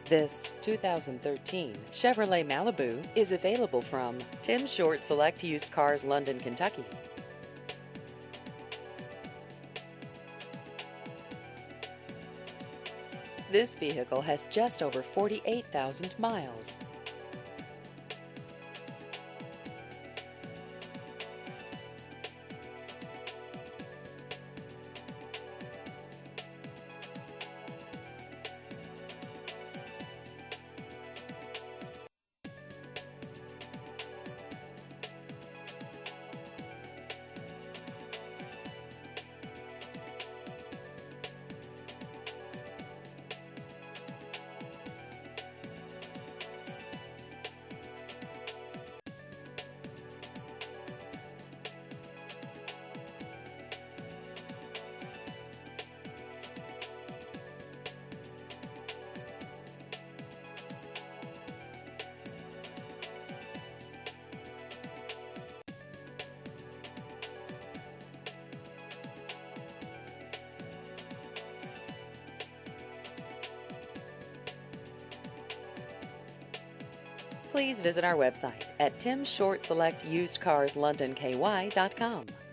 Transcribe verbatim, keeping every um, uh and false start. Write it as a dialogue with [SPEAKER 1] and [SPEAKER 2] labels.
[SPEAKER 1] This two thousand thirteen Chevrolet Malibu is available from Tim Short Select Used Cars, London, Kentucky. This vehicle has just over forty-eight thousand miles. Please visit our website at tim short select used cars london k y dot com.